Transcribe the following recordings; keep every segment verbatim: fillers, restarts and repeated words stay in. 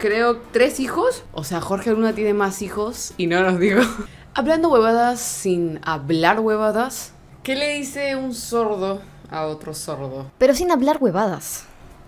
creo, tres hijos. O sea, Jorge Luna tiene más hijos y no nos dijo. Hablando huevadas sin hablar huevadas. ¿Qué le dice un sordo a otro sordo? Pero sin hablar huevadas.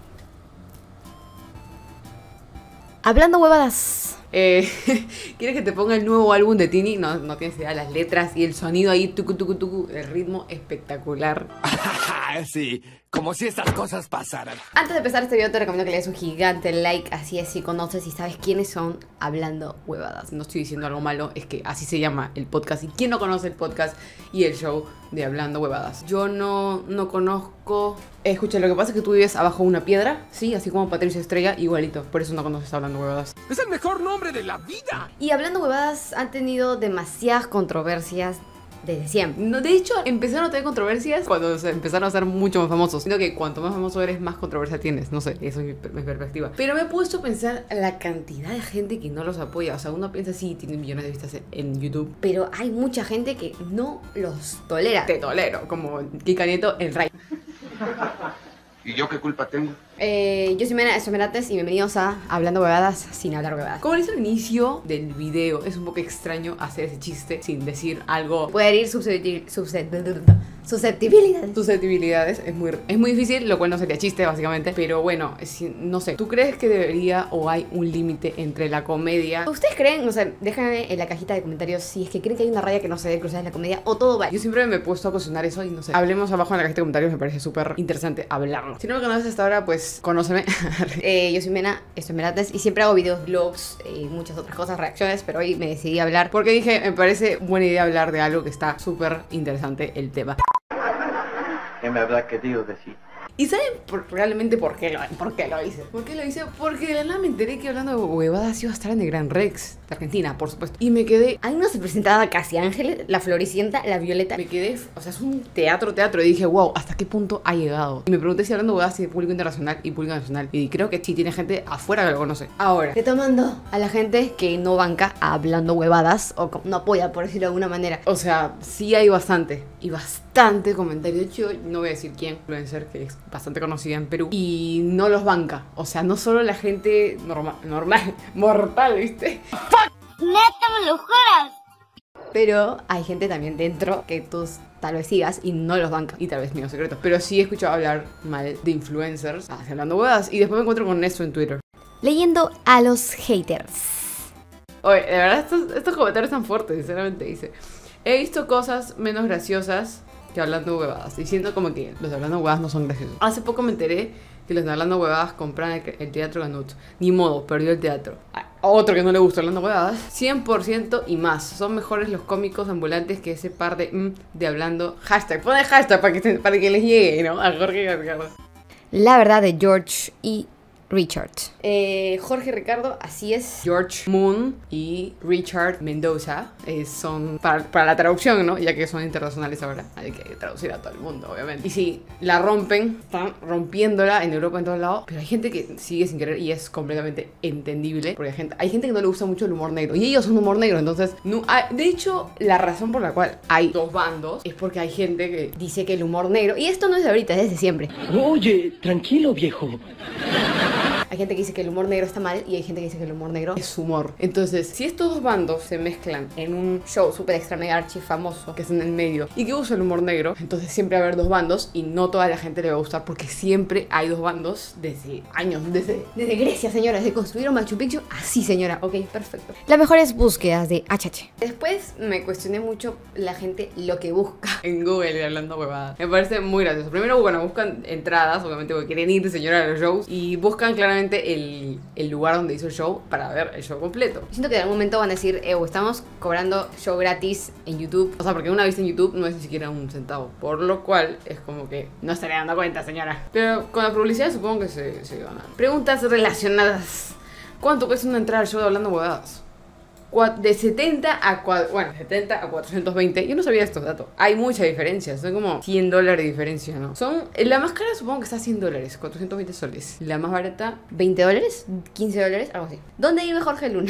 Hablando huevadas. Eh, ¿Quieres que te ponga el nuevo álbum de Tini? No, no tienes idea, las letras y el sonido ahí, tucu, tucu, tucu, el ritmo espectacular. Sí, como si estas cosas pasaran. Antes de empezar este video te recomiendo que le des un gigante like, así es si conoces y sabes quiénes son Hablando Huevadas. No estoy diciendo algo malo, es que así se llama el podcast. ¿Y quién no conoce el podcast y el show de Hablando Huevadas? Yo no, no conozco... Escucha, lo que pasa es que tú vives abajo de una piedra, sí, así como Patricia Estrella, igualito. Por eso no conoces Hablando Huevadas. ¡Es el mejor nombre de la vida! Y Hablando Huevadas han tenido demasiadas controversias desde siempre. No, de hecho, empezaron a tener controversias cuando se empezaron a ser mucho más famosos. Siento que cuanto más famoso eres, más controversia tienes. No sé, eso es mi, mi perspectiva. Pero me he puesto a pensar la cantidad de gente que no los apoya. O sea, uno piensa, sí, tienen millones de vistas en YouTube, pero hay mucha gente que no los tolera. Te tolero, como Kika Nieto, el rey. ¿Y yo qué culpa tengo? Eh, yo soy Mena, esto es Merates y bienvenidos a Hablando Huevadas sin hablar huevadas. Como dice al inicio del video, es un poco extraño hacer ese chiste sin decir algo. Puede herir susceptibilidades. Susceptibilidades. Susceptibilidades. Es muy, es muy difícil, lo cual no sería chiste básicamente. Pero bueno, es, no sé. ¿Tú crees que debería o hay un límite entre la comedia? ¿Ustedes creen? No sé, déjenme en la cajita de comentarios si es que creen que hay una raya que no se debe cruzar en la comedia o todo va. Yo siempre me he puesto a cuestionar eso y no sé. Hablemos abajo en la cajita de comentarios, me parece súper interesante hablarlo. Si no me conoces hasta ahora, pues conóceme. eh, yo soy Mena, esto es Merates y siempre hago videos, vlogs y muchas otras cosas, reacciones, pero hoy me decidí a hablar porque dije, me parece buena idea hablar de algo que está súper interesante el tema. ¿Qué me habrá querido decir? ¿Y saben por, realmente por qué, lo, por qué lo hice? ¿Por qué lo hice? Porque de la nada me enteré que Hablando de Huevadas iba a estar en el Gran Rex de Argentina, por supuesto. Y me quedé... Ahí no se presentaba Casi Ángeles, la Floricienta, la Violeta. Me quedé... O sea, es un teatro, teatro. Y dije, wow, ¿hasta qué punto ha llegado? Y me pregunté si Hablando de Huevadas tiene público internacional y público nacional. Y creo que sí tiene gente afuera que lo conoce. Ahora, retomando a la gente que no banca a Hablando Huevadas o no apoya, por decirlo de alguna manera. O sea, sí hay bastante. Y bastante comentario. De hecho, no voy a decir quién. Influencer que es bastante conocida en Perú y no los banca. O sea, no solo la gente normal, normal, mortal, ¿viste? ¡Fuck! ¡Neta me lo juras! Pero hay gente también dentro que tú tal vez sigas y no los banca. Y tal vez mío secreto. Pero sí he escuchado hablar mal de influencers hablando huevadas y después me encuentro con eso en Twitter. Leyendo a los haters. Oye, de verdad estos, estos comentarios están fuertes, sinceramente. Dice, he visto cosas menos graciosas que Hablando Huevadas, diciendo como que los de Hablando Huevadas no son graciosos. Hace poco me enteré que los de Hablando Huevadas compran el, el teatro Ganut. Ni modo, perdió el teatro. A otro que no le gusta Hablando Huevadas, cien por ciento y más. Son mejores los cómicos ambulantes que ese par de mm, de Hablando. Hashtag, pone hashtag para que, para que les llegue, ¿no? A Jorge y a Ricardo. La verdad de George y Richard. Eh, Jorge Ricardo, así es. George Moon y Richard Mendoza eh, son para, para la traducción, ¿no? Ya que son internacionales ahora. Hay que traducir a todo el mundo, obviamente. Y sí, la rompen, están rompiéndola en Europa en todos lados. Pero hay gente que sigue sin querer y es completamente entendible. Porque hay gente, hay gente que no le gusta mucho el humor negro. Y ellos son humor negro, entonces... No, hay, de hecho, la razón por la cual hay dos bandos es porque hay gente que dice que el humor negro... Y esto no es de ahorita, es desde siempre. Oye, tranquilo, viejo. Hay gente que dice que el humor negro está mal y hay gente que dice que el humor negro es humor. Entonces, si estos dos bandos se mezclan en un show super extra mega archi famoso que es en el medio y que usa el humor negro, entonces siempre va a haber dos bandos y no toda la gente le va a gustar porque siempre hay dos bandos desde años, desde... Desde Grecia, señora, desde construyeron Machu Picchu, así, señora. Ok, perfecto. Las mejores búsquedas de H H. Después me cuestioné mucho la gente lo que busca en Google Hablando Huevadas. Me parece muy gracioso. Primero, bueno, buscan entradas, obviamente porque quieren ir, señora, a los shows y buscan claramente El, el lugar donde hizo el show para ver el show completo. Siento que en algún momento van a decir, eh, estamos cobrando show gratis en YouTube. O sea, porque una vista en YouTube no es ni siquiera un centavo. Por lo cual es como que no estaría dando cuenta, señora. Pero con la publicidad supongo que se, se ganan. Preguntas relacionadas. ¿Cuánto cuesta una entrada al show de Hablando Huevadas? De setenta a bueno, setenta a cuatrocientos veinte. Yo no sabía estos datos. Hay mucha diferencia. Son como cien dólares de diferencia, ¿no? Son... La más cara supongo que está a cien dólares. cuatrocientos veinte soles. La más barata... ¿veinte dólares? ¿quince dólares? Algo así. ¿Dónde vive Jorge Luna?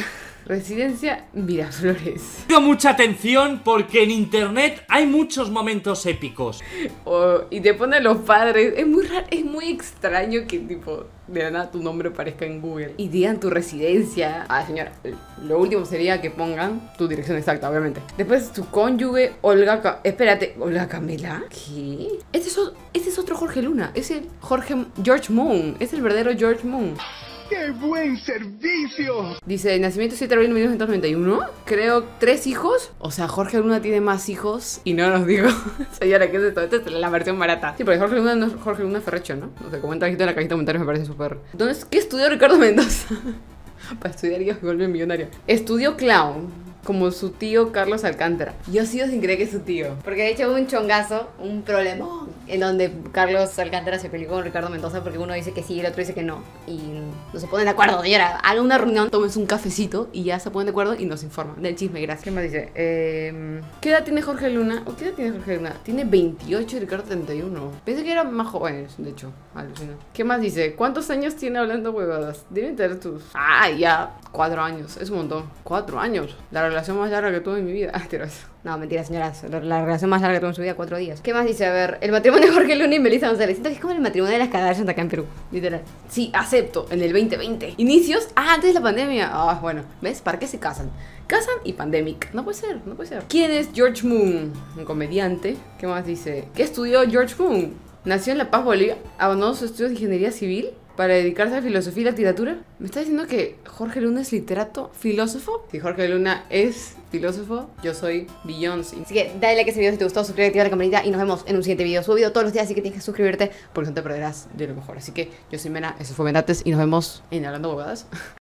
Residencia Miraflores. Tengo mucha atención porque en internet hay muchos momentos épicos. O- y te ponen los padres. Es muy raro, es muy extraño que tipo de la nada tu nombre aparezca en Google y digan tu residencia. Ah, señora, lo último sería que pongan tu dirección exacta, obviamente. Después tu cónyuge, Olga. Ca- Espérate, ¿Olga Camela? ¿Qué? Este es, o- este es otro Jorge Luna. Es el Jorge George Moon. Es el verdadero George Moon. ¡Qué buen servicio! Dice, nacimiento siete de abril de mil novecientos noventa y uno. Creo tres hijos. O sea, Jorge Luna tiene más hijos y no nos digo. Señora, ¿qué es esto? Esta es la versión barata. Sí, porque Jorge Luna no es Jorge Luna Ferrecho, ¿no? No sé, comenta aquí en la cajita de comentarios, me parece súper. Entonces, ¿qué estudió Ricardo Mendoza? Para estudiar y se vuelve millonario. Estudió clown. Como su tío Carlos Alcántara. Yo sigo sin creer que es su tío. Porque de hecho hubo un chongazo, un problemón, en donde Carlos Alcántara se peleó con Ricardo Mendoza porque uno dice que sí y el otro dice que no. Y no se ponen de acuerdo, señora. Hagan una reunión. Tómense un cafecito y ya se ponen de acuerdo y nos informan del chisme, gracias. ¿Qué más dice? Eh, ¿Qué edad tiene Jorge Luna? ¿O qué edad tiene Jorge Luna? Tiene veintiocho y Ricardo treinta y uno. Pensé que eran más jóvenes, de hecho. Alucina. ¿Qué más dice? ¿Cuántos años tiene hablando huevadas? Deben tener tus... Ah, ya. Cuatro años. Es un montón. Cuatro años. La relación más larga que tuve en mi vida. Ah, tiras. No, mentira, señoras. La, la relación más larga que tuvo en su vida, cuatro días. ¿Qué más dice? A ver, el matrimonio de Jorge Luna y Melissa González. Siento que es como el matrimonio de las Kardashians acá en Perú, literal. Sí, acepto. En el veinte veinte. ¿Inicios? Ah, antes de la pandemia. Ah, bueno. ¿Ves? ¿Para qué se casan? Casan y pandemic. No puede ser, no puede ser. ¿Quién es George Moon? Un comediante. ¿Qué más dice? ¿Qué estudió George Moon? Nació en La Paz, Bolivia. Abandonó sus estudios de ingeniería civil para dedicarse a filosofía y la literatura. ¿Me está diciendo que Jorge Luna es literato, filósofo? Si Jorge Luna es filósofo, yo soy Beyoncé. Así que dale like a este video si te gustó, suscríbete, activa la campanita y nos vemos en un siguiente video. Subo video todos los días, así que tienes que suscribirte Porque no te perderás de lo mejor. Así que yo soy Mena, eso fue Menates y nos vemos en Hablando Bobadas.